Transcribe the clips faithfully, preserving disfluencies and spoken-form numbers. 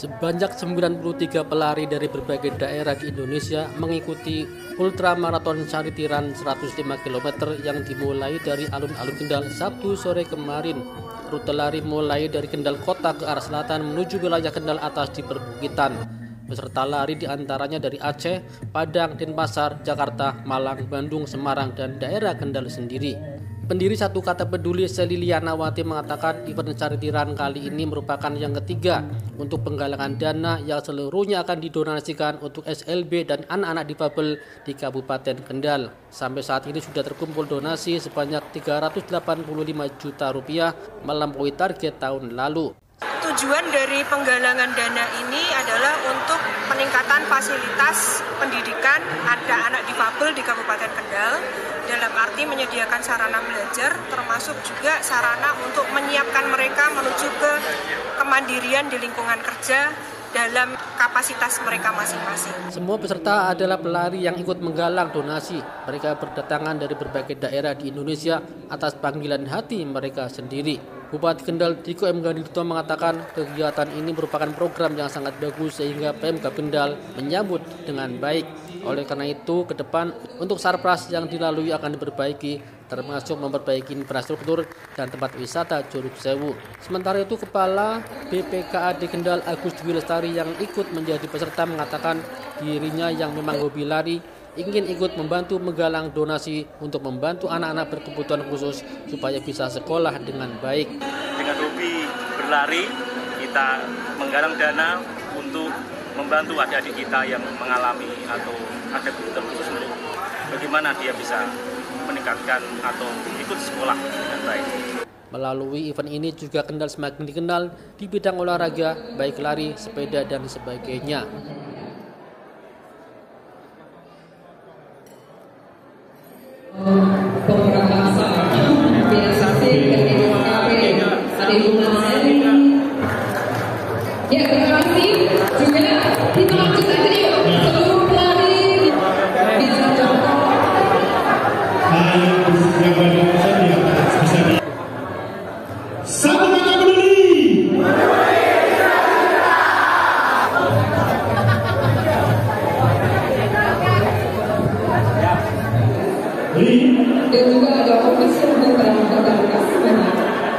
Sebanyak sembilan puluh tiga pelari dari berbagai daerah di Indonesia mengikuti ultramaraton Charity Run seratus lima kilometer yang dimulai dari alun-alun Kendal Sabtu sore kemarin. Rute lari mulai dari Kendal Kota ke arah selatan menuju wilayah Kendal atas di perbukitan. Peserta lari diantaranya dari Aceh, Padang, Denpasar, Jakarta, Malang, Bandung, Semarang, dan daerah Kendal sendiri. Pendiri Satu Kata Peduli Seli Lianawati mengatakan event Charity Run kali ini merupakan yang ketiga untuk penggalangan dana yang seluruhnya akan didonasikan untuk S L B dan anak-anak difabel di Kabupaten Kendal. Sampai saat ini sudah terkumpul donasi sebanyak tiga ratus delapan puluh lima juta rupiah melampaui target tahun lalu. Tujuan dari penggalangan dana ini adalah untuk peningkatan fasilitas pendidikan anak-anak difabel di Kabupaten Kendal, dalam arti menyediakan sarana belajar, termasuk juga sarana untuk menyiapkan mereka menuju ke kemandirian di lingkungan kerja dalam kapasitas mereka masing-masing. Semua peserta adalah pelari yang ikut menggalang donasi. Mereka berdatangan dari berbagai daerah di Indonesia atas panggilan hati mereka sendiri. Bupati Kendal Diko M. Ganito mengatakan kegiatan ini merupakan program yang sangat bagus sehingga Pemkab Kendal menyambut dengan baik. Oleh karena itu, ke depan untuk sarpras yang dilalui akan diperbaiki, termasuk memperbaiki infrastruktur dan tempat wisata Curug Sewu. Sementara itu, Kepala B P K A D Kendal Agus Dwi Lestari yang ikut menjadi peserta mengatakan dirinya yang memang hobi lari ingin ikut membantu menggalang donasi untuk membantu anak-anak berkebutuhan khusus supaya bisa sekolah dengan baik. Dengan hobi berlari, kita menggalang dana untuk membantu adik-adik kita yang mengalami atau ada kebutuhan khusus untuk bagaimana dia bisa meningkatkan atau ikut sekolah dengan baik. Melalui event ini juga Kendal semakin dikenal di bidang olahraga, baik lari, sepeda, dan sebagainya. Ya, terima kasih. Juga kita lanjut aja yuk. Seluruh pelari bisa contoh. Satu Kata Peduli. Dan juga ada official program terbatas benar.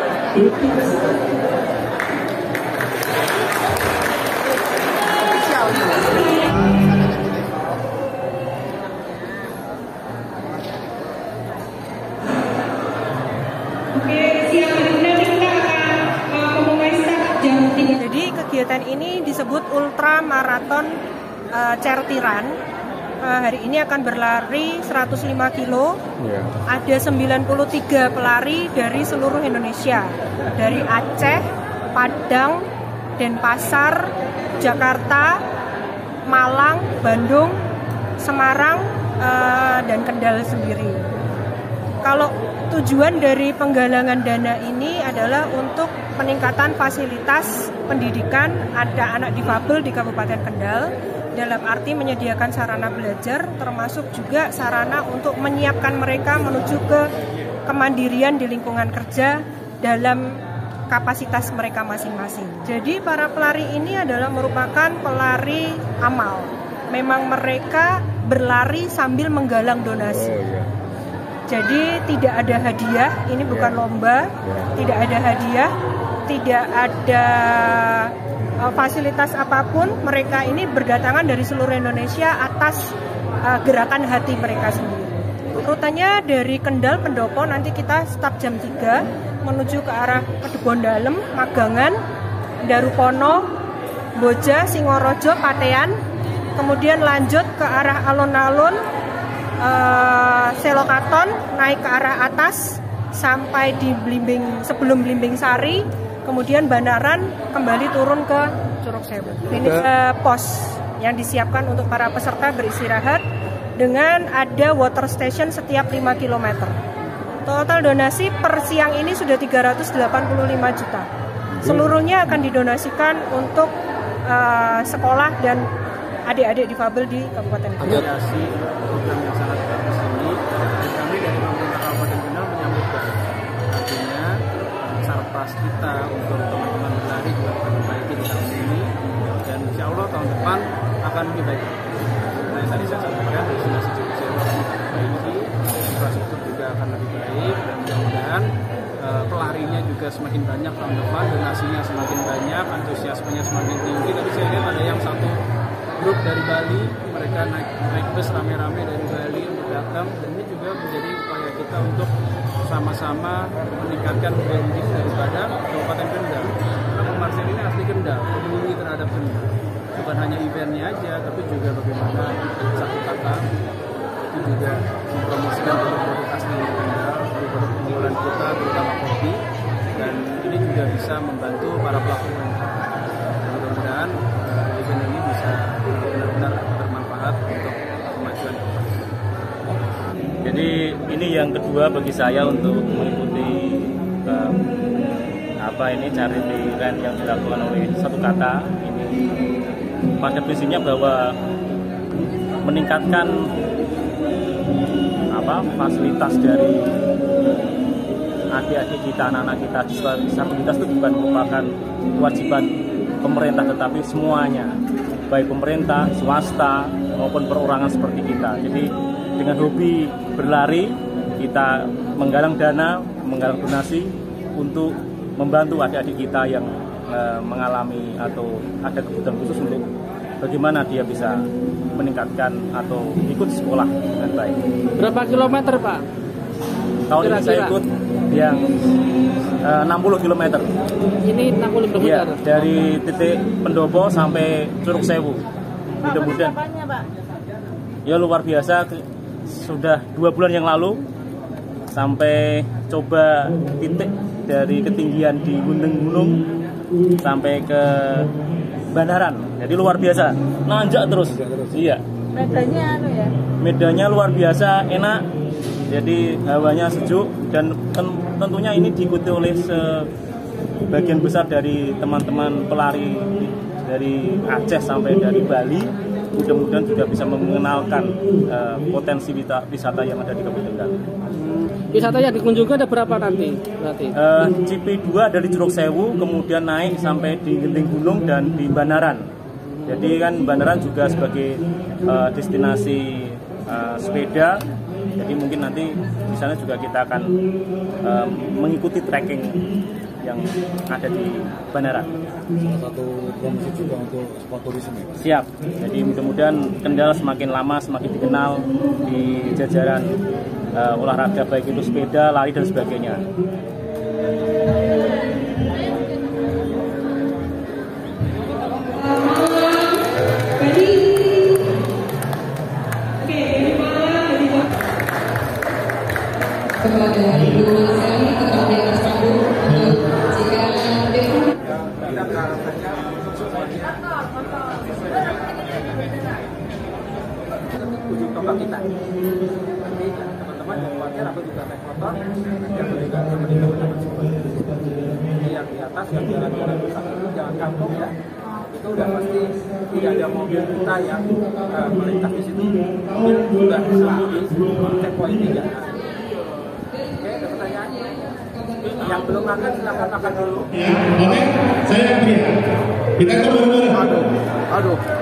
Jadi kegiatan ini disebut Ultra Marathon uh, Charity Run. Uh, hari ini akan berlari seratus lima kilo. Yeah. Ada sembilan puluh tiga pelari dari seluruh Indonesia. Dari Aceh, Padang, Denpasar, Jakarta, Malang, Bandung, Semarang, uh, dan Kendal sendiri. Kalau tujuan dari penggalangan dana ini adalah untuk peningkatan fasilitas pendidikan anak-anak difabel di Kabupaten Kendal, dalam arti menyediakan sarana belajar, termasuk juga sarana untuk menyiapkan mereka menuju ke kemandirian di lingkungan kerja dalam kapasitas mereka masing-masing. Jadi para pelari ini adalah merupakan pelari amal. Memang mereka berlari sambil menggalang donasi. Oh, yeah. Jadi tidak ada hadiah, ini bukan lomba, tidak ada hadiah, tidak ada uh, fasilitas apapun. Mereka ini berdatangan dari seluruh Indonesia atas uh, gerakan hati mereka sendiri. Rutenya dari Kendal Pendopo, nanti kita start jam tiga menuju ke arah Kedubon Dalem, Magangan, Darupono, Boja, Singorojo, Patean, kemudian lanjut ke arah alun-alun, Uh, Selokaton, naik ke arah atas sampai di Blimbing, sebelum Blimbing Sari, kemudian Banaran, kembali turun ke Curug Sewu. Ini uh, pos yang disiapkan untuk para peserta beristirahat dengan ada water station setiap lima kilometer. Total donasi per siang ini sudah tiga ratus delapan puluh lima juta. Seluruhnya akan didonasikan untuk uh, sekolah dan adik-adik difabel di Kabupaten Kendal. Program yang sangat bagus ini, dan kami dari pemerintah Kabupaten Kendal menyambut baik. Artinya sarpras kita untuk teman-teman berlari juga diperbaiki di tahun ini. insya Allah tahun depan akan lebih baik. Nah, yang tadi saya sampaikan destinasi Jogja akan diperbaiki, infrastruktur juga akan lebih baik, dan mudah-mudahan uh, pelarinya juga semakin banyak tahun depan, donasinya semakin banyak, antusiasmenya semakin tinggi. Tadi saya lihat ada yang satu grup dari Bali, mereka naik naik bus rame-rame dari Bali untuk datang, dan ini juga menjadi upaya kita untuk sama-sama meningkatkan branding daripada Kabupaten Kendal. Karena Pemarsen ini asli Kendal, peduli terhadap Kendal. Bukan hanya eventnya aja, tapi juga bagaimana satu kata itu juga mempromosikan produk-produk asli Kendal, produk unggulan kita terutama kopi, dan ini juga bisa membantu para pelaku U M K M. Mudah-mudahan uh, event ini bisa benar-benar bermanfaat untuk kemajuan kita. Jadi ini yang kedua bagi saya untuk mengikuti um, apa ini charity run yang dilakukan oleh Satu Kata ini, pada prinsipnya bahwa meningkatkan apa fasilitas dari adik-adik kita, anak-anak kita disabilitas itu bukan merupakan kewajiban pemerintah, tetapi semuanya, baik pemerintah, swasta maupun perorangan seperti kita. Jadi dengan hobi berlari kita menggalang dana, menggalang donasi untuk membantu adik-adik kita yang e, mengalami atau ada kebutuhan khusus untuk bagaimana dia bisa meningkatkan atau ikut sekolah dengan baik. Berapa kilometer, Pak? Tahun ini saya ikut yang e, enam puluh kilometer. Ini enam puluh kilometer? Iya, dari titik Pendopo sampai Curug Sewu. Mudah-mudahan. Ya luar biasa, sudah dua bulan yang lalu sampai coba titik dari ketinggian di gunung-gunung sampai ke Bandaran. Jadi luar biasa, nanjak terus. Iya. Medannya anu ya. Medannya luar biasa, enak. Jadi hawanya sejuk, dan tentunya ini diikuti oleh sebagian besar dari teman-teman pelari dari Aceh sampai dari Bali. Mudah-mudahan juga bisa mengenalkan uh, potensi wisata yang ada di Kabupaten Kendal. Wisata yang dikunjungi ada berapa nanti? Berarti? Uh, C P dua dari Curug Sewu, kemudian naik sampai di Genting Gunung dan di Bandaran. Jadi kan Bandaran juga sebagai uh, destinasi uh, sepeda. Jadi mungkin nanti di sana juga kita akan uh, mengikuti trekking yang ada di Bandaran. Salah satu promosi juga untuk sport tourism ya? Siap. Jadi mudah-mudahan Kendal semakin lama semakin dikenal di jajaran uh, olahraga, baik itu sepeda, lari dan sebagainya. Kepada Ibu Sally tetap di atas panggung. Jika Uji coba kita. Nanti teman-teman yang khawatir apa juga naik motor, yang juga teman-teman ini yang di atas yang jalan-jalan besar itu jangan kampung ya. Itu udah pasti tidak ada mobil kita yang uh, melintas di situ. Mungkin sudah selalu di checkpoint tiga. Oke, ada pertanyaan? Yang belum makan silakan makan dulu. Ya, oke. Saya beri. Kita ketemu. Aduh, aduh.